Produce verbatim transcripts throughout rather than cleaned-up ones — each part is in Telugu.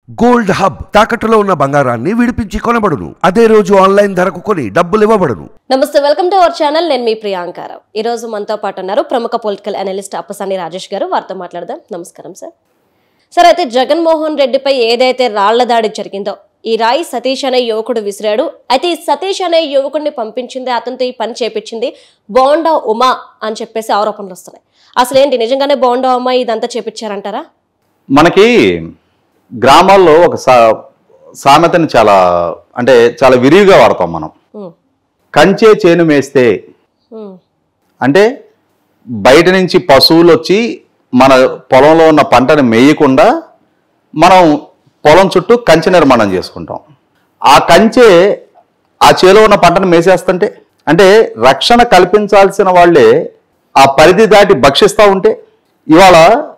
గోల్డ్ హబ్ తాకట్టులో ఉన్న బంగారాన్ని విడిపించి కొనబడును. అదే రోజు ఆన్లైన్ ధరకు కొని డబ్బులు ఇవ్వబడును. నమస్తే, వెల్కమ్ టు అవర్ ఛానల్. నేను మీ ప్రియాంకారావు. ఈ రోజు మనతో పాటు ఉన్నారు ప్రముఖ పొలిటికల్ అనలిస్ట్ అప్పసాని రాజేష్ గారు. వారితో మాట్లాడదాం. నమస్కారం సార్. సార్, అయితే జగన్మోహన్ రెడ్డిపై ఏదైతే రాళ్ల దాడి జరిగిందో ఈ రాయి సతీష్ అనే యువకుడు విసిరాడు. అయితే ఈ సతీష్ అనే యువకుడిని పంపించింది, అతనితో ఈ పని చేపించింది బోండా ఉమా అని చెప్పేసి ఆరోపణలు వస్తున్నాయి. అసలు ఏంటి, నిజంగానే బోండా ఉమా ఇదంతా చేపించారంటారా? మనకి గ్రామాల్లో ఒక సా సామెతని చాలా అంటే చాలా విరివిగా వాడతాం మనం. కంచే చేను మేస్తే అంటే బయట నుంచి పశువులు వచ్చి మన పొలంలో ఉన్న పంటను మేయకుండా మనం పొలం చుట్టూ కంచె నిర్మాణం చేసుకుంటాం. ఆ కంచె ఆ చేలో ఉన్న పంటను మేసేస్తుంటే అంటే రక్షణ కల్పించాల్సిన వాళ్ళే ఆ పరిధి దాటి భక్షిస్తూ ఉంటే ఇవాళ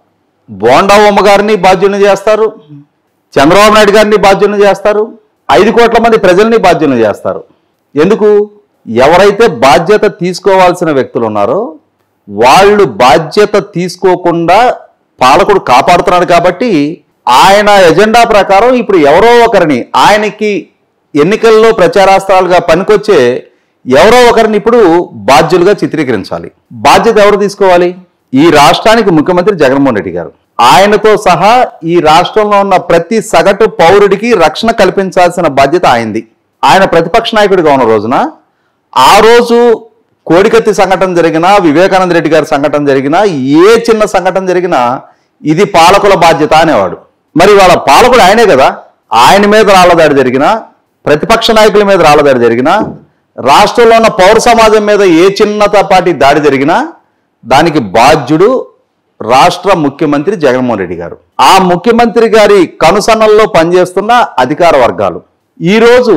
బోండా ఉమ్మ గారిని బాధ్యులను చేస్తారు, చంద్రబాబు నాయుడు గారిని బాధ్యులను చేస్తారు, ఐదు కోట్ల మంది ప్రజల్ని బాధ్యులను చేస్తారు. ఎందుకు? ఎవరైతే బాధ్యత తీసుకోవాల్సిన వ్యక్తులు ఉన్నారో వాళ్ళు బాధ్యత తీసుకోకుండా పాలకుడు కాపాడుతున్నాడు కాబట్టి ఆయన ఎజెండా ప్రకారం ఇప్పుడు ఎవరో ఒకరిని ఆయనకి ఎన్నికల్లో ప్రచారాస్త్రాలుగా పనికొచ్చే ఎవరో ఒకరిని ఇప్పుడు బాధ్యులుగా చిత్రీకరించాలి. బాధ్యత ఎవరు తీసుకోవాలి? ఈ రాష్ట్రానికి ముఖ్యమంత్రి జగన్మోహన్ రెడ్డి గారు. ఆయనతో సహా ఈ రాష్ట్రంలో ఉన్న ప్రతి సగటు పౌరుడికి రక్షణ కల్పించాల్సిన బాధ్యత ఆయనది. ఆయన ప్రతిపక్ష నాయకుడిగా ఉన్న రోజున ఆ రోజు కోడికత్తి సంఘటన జరిగినా, వివేకానంద రెడ్డి గారి సంఘటన జరిగినా, ఏ చిన్న సంఘటన జరిగినా ఇది పాలకుల బాధ్యత అనేవాడు. మరి వాళ్ళ పాలకుడు ఆయనే కదా. ఆయన మీద రాళ్లదాడి జరిగినా, ప్రతిపక్ష నాయకుల మీద రాళ్లదాడి జరిగినా, రాష్ట్రంలో ఉన్న పౌర సమాజం మీద ఏ చిన్నపాటి దాడి జరిగినా దానికి బాధ్యుడు రాష్ట్ర ముఖ్యమంత్రి జగన్మోహన్ రెడ్డి గారు. ఆ ముఖ్యమంత్రి గారి కనుసన్నల్లో పనిచేస్తున్న అధికార వర్గాలు. ఈరోజు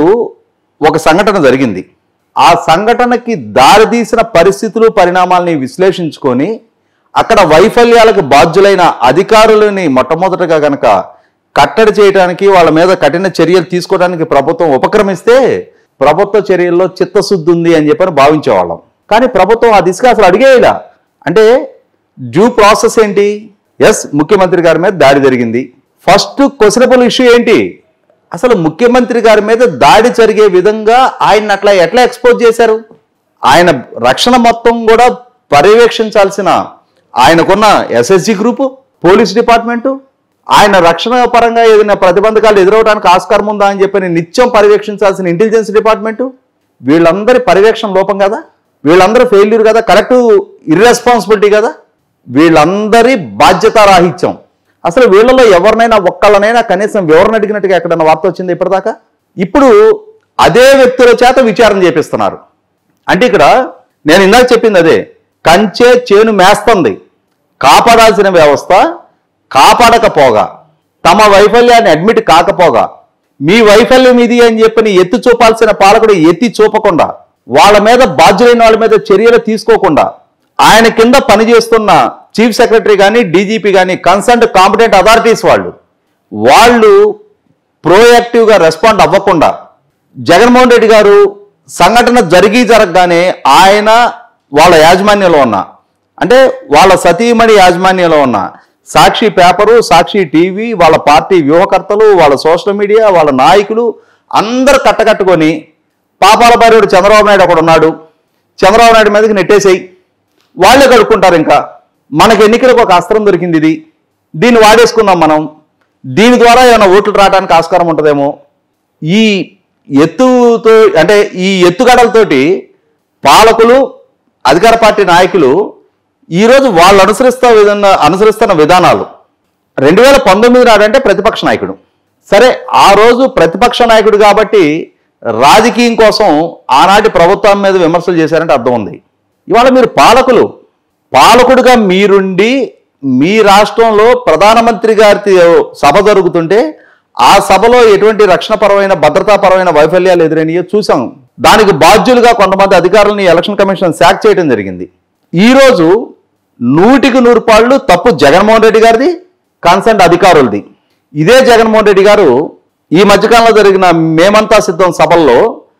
ఒక సంఘటన జరిగింది. ఆ సంఘటనకి దారితీసిన పరిస్థితులు, పరిణామాలని విశ్లేషించుకొని అక్కడ వైఫల్యాలకు బాధ్యులైన అధికారులని మొట్టమొదటగా కనుక కట్టడి చేయడానికి, వాళ్ళ మీద కఠిన చర్యలు తీసుకోవడానికి ప్రభుత్వం ఉపక్రమిస్తే ప్రభుత్వ చర్యల్లో చిత్తశుద్ధి ఉంది అని చెప్పని భావించేవాళ్ళం. కానీ ప్రభుత్వం ఆ దిశగా అసలు అడిగేలా. అంటే డ్యూ ప్రాసెస్ ఏంటి? ఎస్, ముఖ్యమంత్రి గారి మీద దాడి జరిగింది. ఫస్ట్ క్వశ్చనబుల్ ఇష్యూ ఏంటి? అసలు ముఖ్యమంత్రి గారి మీద దాడి జరిగే విధంగా ఆయన అట్లా ఎట్లా ఎక్స్పోజ్ చేశారు? ఆయన రక్షణ మొత్తం కూడా పర్యవేక్షించాల్సిన ఆయనకున్న ఎస్ఎస్జి గ్రూపు, పోలీస్ డిపార్ట్మెంటు, ఆయన రక్షణ పరంగా ఏదైనా ప్రతిబంధకాలు ఎదురవడానికి ఆస్కారం ఉందా అని చెప్పి నిత్యం పర్యవేక్షించాల్సిన ఇంటెలిజెన్స్ డిపార్ట్మెంటు, వీళ్ళందరి పర్యవేక్షణ లోపం కదా, వీళ్ళందరూ ఫెయిల్యూర్ కదా, కరెక్ట్ ఇర్రెస్పాన్సిబిలిటీ కదా, వీళ్ళందరి బాధ్యతారాహిత్యం. అసలు వీళ్ళలో ఎవరినైనా ఒక్కళ్ళనైనా కనీసం వివరణ అడిగినట్టుగా ఎక్కడన్నా వార్త వచ్చింది ఇప్పటిదాకా? ఇప్పుడు అదే వ్యక్తుల చేత విచారణ చేపిస్తున్నారు. అంటే ఇక్కడ నేను ఇందాక చెప్పింది అదే, కంచే చేను మేస్తుంది. కాపాడాల్సిన వ్యవస్థ కాపాడకపోగా, తమ వైఫల్యాన్ని అడ్మిట్ కాకపోగా, మీ వైఫల్యం ఇది అని చెప్పని ఎత్తి చూపాల్సిన పాలకుడు ఎత్తి చూపకుండా, వాళ్ళ మీద బాధ్యులైన వాళ్ళ మీద చర్యలు తీసుకోకుండా, ఆయన కింద పనిచేస్తున్న చీఫ్ సెక్రటరీ కానీ, డీజీపీ కానీ, కన్సర్న్డ్ కాంపిటెంట్ అథారిటీస్ వాళ్ళు వాళ్ళు ప్రోయాక్టివ్గా రెస్పాండ్ అవ్వకుండా, జగన్మోహన్ రెడ్డి గారు సంఘటన జరిగి జరగగానే ఆయన వాళ్ళ యాజమాన్యంలో ఉన్న, అంటే వాళ్ళ సతీమణి యాజమాన్యంలో ఉన్న సాక్షి పేపరు, సాక్షి టీవీ, వాళ్ళ పార్టీ వ్యూహకర్తలు, వాళ్ళ సోషల్ మీడియా, వాళ్ళ నాయకులు అందరూ కట్టకట్టుకొని పాపాల భార్యుడు చంద్రబాబు నాయుడు అక్కడ ఉన్నాడు, చంద్రబాబు నాయుడు మీదకి నెట్టేసేయి, వాళ్ళే కడుక్కుంటారు. ఇంకా మనకి ఎన్నికలకు ఒక అస్త్రం దొరికింది, ఇది దీన్ని వాడేసుకుందాం మనం, దీని ద్వారా ఏమైనా ఓట్లు రావడానికి ఆస్కారం ఉంటుందేమో. ఈ ఎత్తుతో అంటే ఈ ఎత్తుగడలతోటి పాలకులు, అధికార పార్టీ నాయకులు ఈరోజు వాళ్ళు అనుసరిస్తా విధాన అనుసరిస్తున్న విధానాలు రెండు వేల పంతొమ్మిది నాడంటే ప్రతిపక్ష నాయకుడు. సరే, ఆ రోజు ప్రతిపక్ష నాయకుడు కాబట్టి రాజకీయం కోసం ఆనాటి ప్రభుత్వం మీద విమర్శలు చేశారంటే అర్థం ఉంది. ఇవాళ మీరు పాలకులు, పాలకుడిగా మీరుండి మీ రాష్ట్రంలో ప్రధానమంత్రి గారి సభ జరుగుతుంటే ఆ సభలో ఎటువంటి రక్షణపరమైన, భద్రతాపరమైన వైఫల్యాలు ఎదురైనాయో చూసాం. దానికి బాధ్యులుగా కొంతమంది అధికారులని ఎలక్షన్ కమిషన్ శాక్ చేయడం జరిగింది. ఈరోజు నూటికి నూరు పాళ్ళు తప్పు జగన్మోహన్ రెడ్డి గారిది, కన్సర్న్డ్ అధికారులది. ఇదే జగన్మోహన్ రెడ్డి గారు ఈ మధ్యకాలంలో జరిగిన మేమంతా సిద్ధం సభల్లో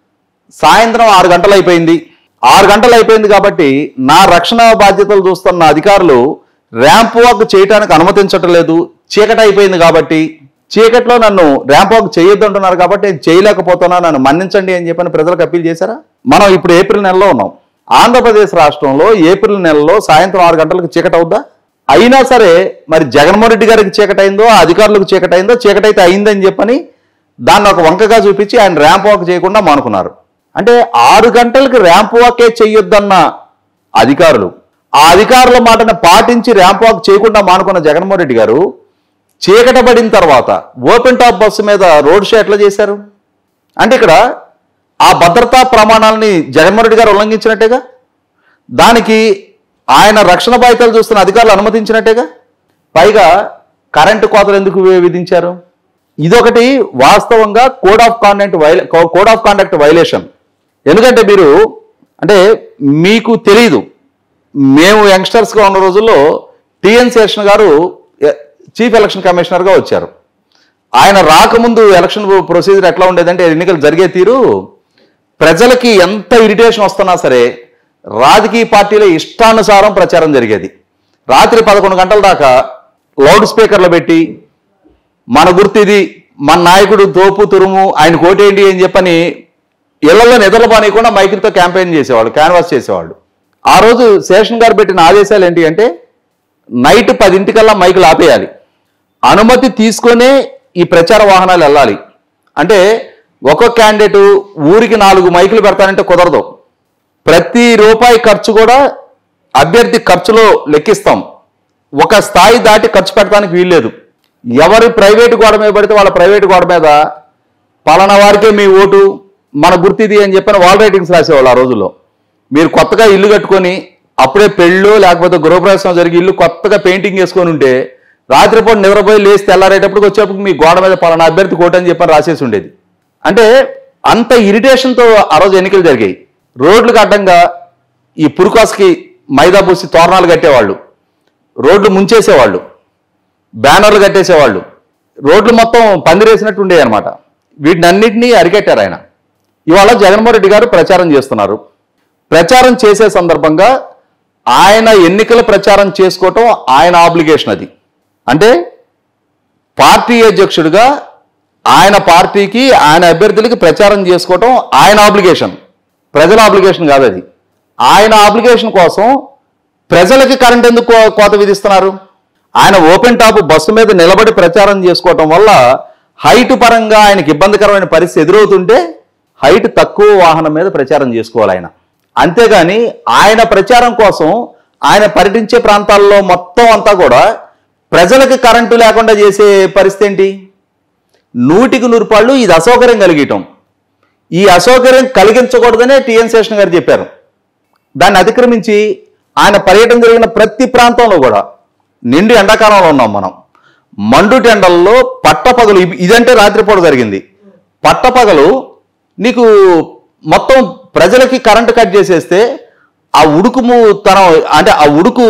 సాయంత్రం ఆరు గంటలు అయిపోయింది ఆరు గంటలు అయిపోయింది కాబట్టి నా రక్షణ బాధ్యతలు చూస్తున్న అధికారులు ర్యాంప్ వాక్ చేయడానికి అనుమతించటం లేదు, చీకటి అయిపోయింది కాబట్టి చీకట్లో నన్ను ర్యాంప్ వాక్ చేయొద్దు అంటున్నారు కాబట్టి నేను చేయలేకపోతున్నా, నన్ను మన్నించండి అని చెప్పని ప్రజలకు అప్పీల్ చేశారా? మనం ఇప్పుడు ఏప్రిల్ నెలలో ఉన్నాం. ఆంధ్రప్రదేశ్ రాష్ట్రంలో ఏప్రిల్ నెలలో సాయంత్రం ఆరు గంటలకు చీకటి అవుద్దా? అయినా సరే మరి జగన్మోహన్ రెడ్డి గారికి చీకటి అయిందో, ఆ అధికారులకు చీకటి అయిందో, చీకటి అయితే అయిందని చెప్పని దాన్ని ఒక వంకగా చూపించి ఆయన ర్యాంప్ వాక్ చేయకుండా మానుకున్నారు. అంటే ఆరు గంటలకు ర్యాంప్ వాకే చేయొద్దన్న అధికారులు, ఆ అధికారుల మాటను పాటించి ర్యాంప్ వాక్ చేయకుండా మానుకున్న జగన్మోహన్ రెడ్డి గారు చీకట పడిన తర్వాత ఓపెన్ టాప్ బస్సు మీద రోడ్ షో ఎట్లా చేశారు? అంటే ఇక్కడ ఆ భద్రతా ప్రమాణాలని జగన్మోహన్ రెడ్డి గారు ఉల్లంఘించినట్టేగా, దానికి ఆయన రక్షణ బాధ్యతలు చూస్తున్న అధికారులు అనుమతించినట్టేగా. పైగా కరెంటు కోతలు ఎందుకు విధించారు? ఇదొకటి వాస్తవంగా కోడ్ ఆఫ్ కాండక్ట్ వైలే కోడ్ ఆఫ్ కాండక్ట్ వైలేషన్. ఎందుకంటే మీరు అంటే మీకు తెలీదు, మేము యంగ్స్టర్స్గా ఉన్న రోజుల్లో టిఎన్ శేషన్ గారు చీఫ్ ఎలక్షన్ కమిషనర్గా వచ్చారు. ఆయన రాకముందు ఎలక్షన్ ప్రొసీజర్ ఎట్లా ఉండేదంటే ఎన్నికలు జరిగే తీరు ప్రజలకి ఎంత ఇరిటేషన్ వస్తున్నా సరే రాజకీయ పార్టీల ఇష్టానుసారం ప్రచారం జరిగేది. రాత్రి పదకొండు గంటల దాకా లౌడ్ స్పీకర్లు పెట్టి మన గుర్తు ఇది, మన నాయకుడు తోపు తురుము, ఆయన కోటేంటి అని చెప్పని ఇళ్లలో నిద్రలు పానీయకుండా మైకులతో క్యాంపెయిన్ చేసేవాళ్ళు, క్యాన్వాస్ చేసేవాళ్ళు. ఆ రోజు శేషన్ గారు పెట్టిన ఆదేశాలు ఏంటి అంటే నైట్ పదింటికల్లా మైకులు ఆపేయాలి, అనుమతి తీసుకొనే ఈ ప్రచార వాహనాలు వెళ్ళాలి. అంటే ఒక్కొక్క క్యాండిడేట్ ఊరికి నాలుగు మైకులు పెడతానంటే కుదరదు. ప్రతి రూపాయి ఖర్చు కూడా అభ్యర్థి ఖర్చులో లెక్కిస్తాం. ఒక స్థాయి దాటి ఖర్చు పెట్టడానికి వీల్లేదు. ఎవరి ప్రైవేటు గోడ మీద పడితే వాళ్ళ ప్రైవేటు గోడ మీద పలానా వారికే మీ ఓటు, మన గుర్తిది అని చెప్పిన వాల్ రైటింగ్స్ రాసేవాళ్ళు ఆ రోజుల్లో. మీరు కొత్తగా ఇల్లు కట్టుకొని అప్పుడే పెళ్ళో లేకపోతే గృహప్రవేశం జరిగి ఇల్లు కొత్తగా పెయింటింగ్ వేసుకొని ఉంటే రాత్రిపూట నిద్రపోయి లేచి తెల్లారేటప్పటికి వచ్చేప్పటికి మీ గోడ మీద పలానా అభ్యర్థి కోట అని చెప్పని రాసేసి ఉండేది. అంటే అంత ఇరిటేషన్తో ఆ రోజు ఎన్నికలు జరిగాయి. రోడ్లకు అడ్డంగా ఈ పురుకాసుకి మైదా పూసి తోరణాలు కట్టేవాళ్ళు, రోడ్లు ముంచేసేవాళ్ళు, బ్యానర్లు కట్టేసేవాళ్ళు, రోడ్లు మొత్తం పందిరేసినట్టు ఉండేవి అనమాట. వీటిని అన్నింటినీ అరికట్టారు ఆయన. ఇవాళ జగన్మోహన్ రెడ్డి గారు ప్రచారం చేస్తున్నారు. ప్రచారం చేసే సందర్భంగా ఆయన ఎన్నికల ప్రచారం చేసుకోవటం ఆయన ఆబ్లిగేషన్. అది అంటే పార్టీ అధ్యక్షుడిగా ఆయన పార్టీకి ఆయన అభ్యర్థులకి ప్రచారం చేసుకోవటం ఆయన ఆబ్లిగేషన్, ప్రజల ఆబ్లిగేషన్ కాదు అది. ఆయన ఆబ్లిగేషన్ కోసం ప్రజలకి కరెంట్ ఎందుకు కోత విధిస్తున్నారు? ఆయన ఓపెన్ టాప్ బస్సు మీద నిలబడి ప్రచారం చేసుకోవటం వల్ల హైట్ పరంగా ఆయనకి ఇబ్బందికరమైన పరిస్థితి ఎదురవుతుంటే హైట్ తక్కువ వాహనం మీద ప్రచారం చేసుకోవాలి ఆయన. అంతేగాని ఆయన ప్రచారం కోసం ఆయన పర్యటించే ప్రాంతాల్లో మొత్తం అంతా కూడా ప్రజలకు కరెంటు లేకుండా చేసే పరిస్థితి ఏంటి? నూటికి నూరు పాళ్ళు ఇది అసౌకర్యం కలిగటం. ఈ అసౌకర్యం కలిగించకూడదనే టిఎన్ శేషన్ గారు చెప్పారు. దాన్ని అతిక్రమించి ఆయన పర్యటన జరిగిన ప్రతి ప్రాంతంలో కూడా నిండు ఎండాకాలంలో ఉన్నాం మనం. మండు టెండల్లో పట్టపగలు, ఇదంటే రాత్రిపూట జరిగింది, పట్టపగలు నీకు మొత్తం ప్రజలకి కరెంటు కట్ చేసేస్తే ఆ ఉడుకు తనం అంటే ఆ ఉడుకు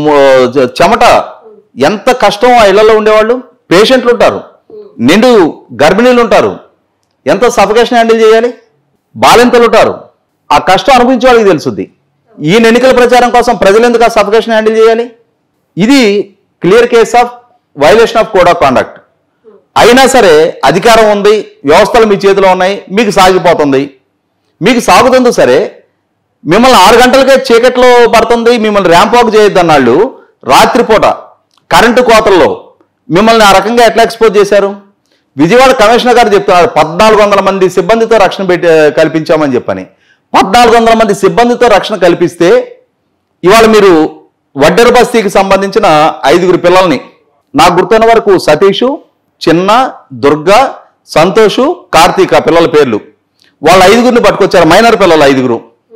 చెమట ఎంత కష్టం. ఆ ఇళ్లలో ఉండేవాళ్ళు పేషెంట్లు ఉంటారు, నిండు గర్భిణీలు ఉంటారు, ఎంత సఫికేషన్ హ్యాండిల్ చేయాలి, బాలింతలు ఉంటారు. ఆ కష్టం అనుభవించే వాళ్ళకి తెలుస్తుంది. ఈయన ఎన్నికల ప్రచారం కోసం ప్రజలు ఎందుకు ఆ సఫికేషన్ హ్యాండిల్ చేయాలి? ఇది clear case of violation of code of conduct. అయినా సరే అధికారం ఉంది, వ్యవస్థలు మీ చేతిలో ఉన్నాయి, మీకు సాగిపోతుంది. మీకు సాగుతుంది సరే, మిమ్మల్ని ఆరు గంటలకే చీకట్లో పడుతుంది, మిమ్మల్ని ర్యాంప్ వాక్ చేయొద్దన్నాళ్ళు రాత్రిపూట కరెంటు కోతల్లో మిమ్మల్ని ఆ రకంగా ఎట్లా ఎక్స్పోజ్ చేశారు? విజయవాడ కమిషనర్ గారు చెప్తున్నారు పద్నాలుగు వందల మంది సిబ్బందితో రక్షణ పెట్టి కల్పించామని చెప్పని. పద్నాలుగు వందల మంది సిబ్బందితో రక్షణ కల్పిస్తే ఇవాళ మీరు వడ్డెర బస్తీకి సంబంధించిన ఐదుగురు పిల్లల్ని, నాకు గుర్తున్న వరకు సతీషు, చిన్న, దుర్గా, సంతోషు, కార్తీక పిల్లల పేర్లు, వాళ్ళ ఐదుగురిని పట్టుకొచ్చారు. మైనర్ పిల్లలు ఐదుగురు.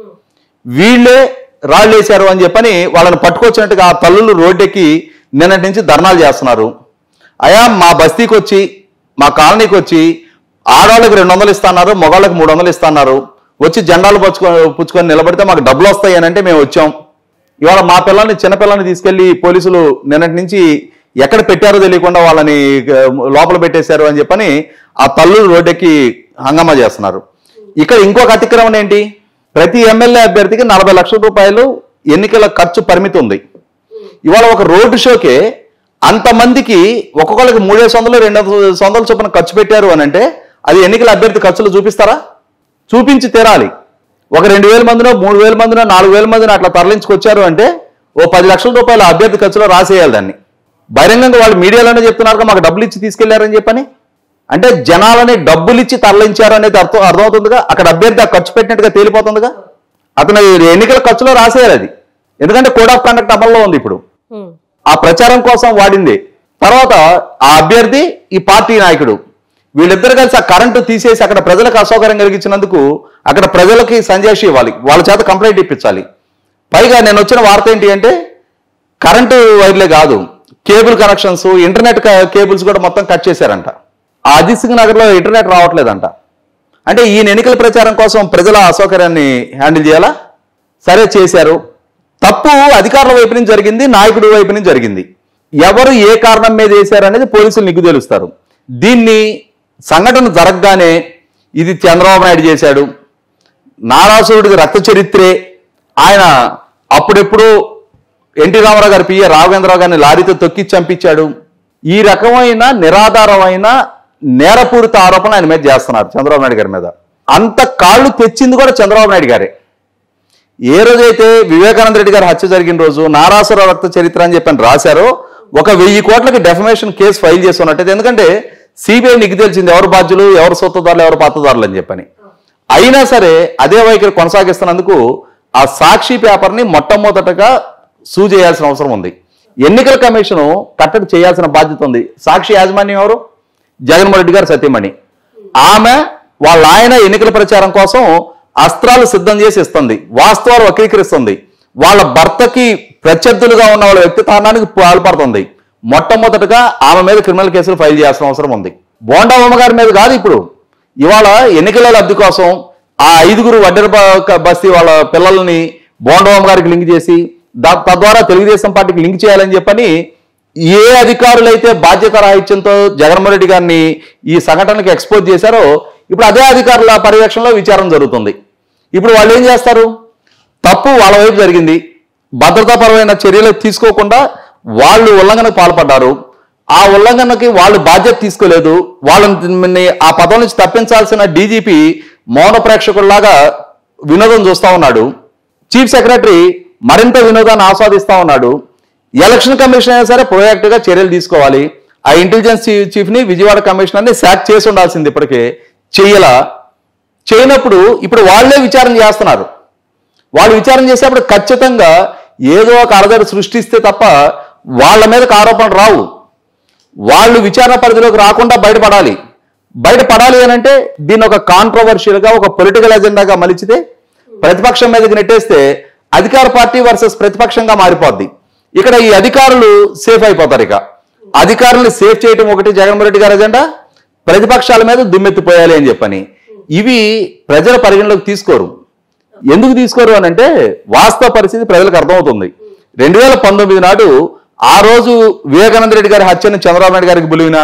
వీళ్ళే రాళ్ళు వేశారు అని చెప్పని వాళ్ళని పట్టుకొచ్చినట్టుగా ఆ తల్లులు రోడ్డెక్కి నిన్నటి నుంచి ధర్నాలు చేస్తున్నారు. అయా మా బస్తీకి వచ్చి మా కాలనీకి వచ్చి ఆడవాళ్ళకి రెండు వందలు ఇస్తున్నారు, మగవాళ్ళకి మూడు వందలు ఇస్తున్నారు, వచ్చి జెండాలు పుచ్చుకో పుచ్చుకొని నిలబడితే మాకు డబ్బులు వస్తాయి అని అంటే మేము వచ్చాం. ఇవాళ మా పిల్లల్ని చిన్నపిల్లల్ని తీసుకెళ్లి పోలీసులు నిన్నటి నుంచి ఎక్కడ పెట్టారో తెలియకుండా వాళ్ళని లోపల పెట్టేశారు అని చెప్పని ఆ తల్లులు రోడ్డెక్కి హంగామా చేస్తున్నారు. ఇక్కడ ఇంకొక అతిక్రమణ ఏంటి? ప్రతి ఎమ్మెల్యే అభ్యర్థికి నలభై లక్షల రూపాయలు ఎన్నికల ఖర్చు పరిమితి ఉంది. ఇవాళ ఒక రోడ్డు షోకే అంతమందికి ఒక్కొక్కరికి మూడేసి వందలు రెండు వందల చొప్పున ఖర్చు పెట్టారు అని అంటే అది ఎన్నికల అభ్యర్థి ఖర్చులు చూపిస్తారా? చూపించి తీరాలి. ఒక రెండు వేల మందినో మూడు వేల మందినో నాలుగు వేల మందినో అట్లా తరలించుకొచ్చారు అంటే ఓ పది లక్షల రూపాయల అభ్యర్థి ఖర్చులో రాసేయాలి దాన్ని. బహిరంగంగా వాళ్ళు మీడియాలోనే చెప్తున్నారు మాకు డబ్బులు ఇచ్చి తీసుకెళ్లారని చెప్పని. అంటే జనాలని డబ్బులు ఇచ్చి తరలించారు అనేది అర్థం అర్థమవుతుందిగా. అక్కడ అభ్యర్థి ఆ ఖర్చు పెట్టినట్టుగా తేలిపోతుందిగా. అతను ఎన్నికల ఖర్చులో రాసేయాలి అది. ఎందుకంటే కోడ్ ఆఫ్ కండక్ట్ అమల్లో ఉంది ఇప్పుడు. ఆ ప్రచారం కోసం వాడింది. తర్వాత ఆ అభ్యర్థి ఈ పార్టీ నాయకుడు వీళ్ళిద్దరు కలిసి ఆ కరెంటు తీసేసి అక్కడ ప్రజలకు అసౌకర్యం కలిగించినందుకు అక్కడ ప్రజలకి సంజాయిషి ఇవ్వాలి, వాళ్ళ చేత కంప్లైంట్ ఇప్పించాలి. పైగా నేను వచ్చిన వార్త ఏంటి అంటే కరెంటు వైర్లే కాదు, కేబుల్ కనెక్షన్స్, ఇంటర్నెట్ కేబుల్స్ కూడా మొత్తం కట్ చేశారంట. ఆ అజిత్ సింగ్ నగర్లో ఇంటర్నెట్ రావట్లేదంట. అంటే ఈయన ఎన్నికల ప్రచారం కోసం ప్రజల అసౌకర్యాన్ని హ్యాండిల్ చేయాలా? సరే చేశారు. తప్పు అధికారుల వైపు నుంచి జరిగింది, నాయకుడి వైపు నుంచి జరిగింది. ఎవరు ఏ కారణం మీద వేశారు అనేది పోలీసులు నిగ్గు తెలుస్తారు. దీన్ని సంఘటన జరగగానే ఇది చంద్రబాబు నాయుడు చేశాడు, నారాసురుడికి రక్త చరిత్రే, ఆయన అప్పుడెప్పుడు ఎన్టీ రామారావు గారి పిఏ రాఘవేంద్రరావు గారిని లారీతో తొక్కి చంపించాడు, ఈ రకమైన నిరాధారమైన నేరపూరిత ఆరోపణలు ఆయన మీద చేస్తున్నారు చంద్రబాబు నాయుడు గారి మీద. అంత కాళ్ళు తెచ్చింది కూడా చంద్రబాబు నాయుడు గారే. ఏ రోజైతే వివేకానంద రెడ్డి గారి హత్య జరిగిన రోజు నారాసుర రక్త చరిత్ర అని చెప్పని రాశారో ఒక వెయ్యి కోట్లకి డెఫమేషన్ కేసు ఫైల్ చేస్తున్నట్టు. ఎందుకంటే సిబిఐ నిగ్గు తెలిసింది ఎవరు బాధ్యులు, ఎవరు సొత్తుదారులు, ఎవరు పాత్రదారులు అని చెప్పని. అయినా సరే అదే వైఖరి కొనసాగిస్తున్నందుకు ఆ సాక్షి పేపర్ని మొట్టమొదటగా సూ చేయాల్సిన అవసరం ఉంది. ఎన్నికల కమిషను కట్టడి చేయాల్సిన బాధ్యత ఉంది. సాక్షి యాజమాన్యం ఎవరు? జగన్మోహన్ రెడ్డి గారు సతీమణి. ఆమె వాళ్ళ ఆయన ఎన్నికల ప్రచారం కోసం అస్త్రాలు సిద్ధం చేసి ఇస్తుంది, వాస్తవాలు వక్రీకరిస్తుంది, వాళ్ళ భర్తకి ప్రత్యర్థులుగా ఉన్న వాళ్ళ వ్యక్తిత్వానికి పాల్పడుతుంది. మొట్టమొదటగా ఆమె మీద క్రిమినల్ కేసులు ఫైల్ చేయాల్సిన అవసరం ఉంది. బోండా ఉమ్మ గారి మీద కాదు. ఇప్పుడు ఇవాళ ఎన్నికల లబ్ధి కోసం ఆ ఐదుగురు వడ్డెర బస్తీ వాళ్ళ పిల్లల్ని బోండా ఉమ్మ గారికి లింక్ చేసి తద్వారా తెలుగుదేశం పార్టీకి లింక్ చేయాలని చెప్పని ఏ అధికారులైతే బాధ్యత రాహిత్యంతో జగన్మోహన్ రెడ్డి గారిని ఈ సంఘటనకి ఎక్స్పోజ్ చేశారో ఇప్పుడు అదే అధికారుల పర్యవేక్షణలో విచారణ జరుగుతుంది. ఇప్పుడు వాళ్ళు ఏం చేస్తారు? తప్పు వాళ్ళ వైపు జరిగింది, భద్రతాపరమైన చర్యలు తీసుకోకుండా వాళ్ళు ఉల్లంఘనకు పాల్పడ్డారు. ఆ ఉల్లంఘనకి వాళ్ళు బాధ్యత తీసుకోలేదు. వాళ్ళని ఆ పదం నుంచి తప్పించాల్సిన డీజీపీ మౌన ప్రేక్షకుల్లాగా వినోదం చూస్తా ఉన్నాడు. చీఫ్ సెక్రటరీ మరింత వినోదాన్ని ఆస్వాదిస్తా ఉన్నాడు. ఎలక్షన్ కమిషన్ అయినా సరే ప్రొయాక్టివ్ గా చర్యలు తీసుకోవాలి. ఆ ఇంటెలిజెన్స్ చీఫ్ ని విజయవాడ కమిషనర్ ని సాక్ చేసి ఉండాల్సింది. ఇప్పటికే చెయ్యలా. చేయనప్పుడు ఇప్పుడు వాళ్లే విచారణ చేస్తున్నారు. వాళ్ళు విచారణ చేసేప్పుడు ఖచ్చితంగా ఏదో ఒక అరదడి సృష్టిస్తే తప్ప వాళ్ళ మీదకి ఆరోపణలు రావు. వాళ్ళు విచారణ పరిధిలోకి రాకుండా బయటపడాలి. బయటపడాలి అని అంటే దీన్ని ఒక కాంట్రవర్షియల్ గా ఒక పొలిటికల్ ఎజెండాగా మలిచితే ప్రతిపక్షం మీదకి నెట్టేస్తే అధికార పార్టీ వర్సెస్ ప్రతిపక్షంగా మారిపోద్ది. ఇక్కడ ఈ అధికారులు సేఫ్ అయిపోతారు. ఇక అధికారులను సేఫ్ చేయడం ఒకటి జగన్మోహన్ రెడ్డి గారి ఎజెండా, ప్రతిపక్షాల మీద దుమ్మెత్తిపోయాలి అని చెప్పని. ఇవి ప్రజల పరిగణలోకి తీసుకోరు. ఎందుకు తీసుకోరు అని అంటే వాస్తవ పరిస్థితి ప్రజలకు అర్థమవుతుంది. రెండు వేల పంతొమ్మిది నాడు ఆ రోజు వివేకానంద రెడ్డి గారి హత్యను చంద్రబాబు నాయుడు గారికి పులివినా,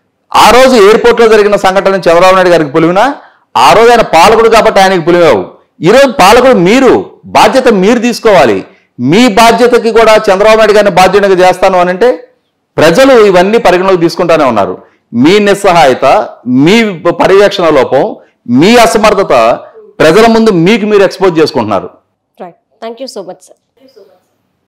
ఆ రోజు ఎయిర్పోర్ట్ లో జరిగిన సంఘటన చంద్రబాబు నాయుడు గారికి పులివినా, ఆ రోజు ఆయన పాలకుడు కాబట్టి ఆయనకి పులివావు. ఈరోజు పాలకుడు మీరు, బాధ్యత మీరు తీసుకోవాలి. మీ బాధ్యతకి కూడా చంద్రబాబు నాయుడు గారిని బాధ్యతగా చేస్తాను అని అంటే ప్రజలు ఇవన్నీ పరిగణలోకి తీసుకుంటానే ఉన్నారు. మీ నిస్సహాయత, మీ పర్యవేక్షణ లోపం, మీ అసమర్థత ప్రజల ముందు మీకు మీరు ఎక్స్పోజ్ చేసుకుంటున్నారు. Right. Thank you so much sir.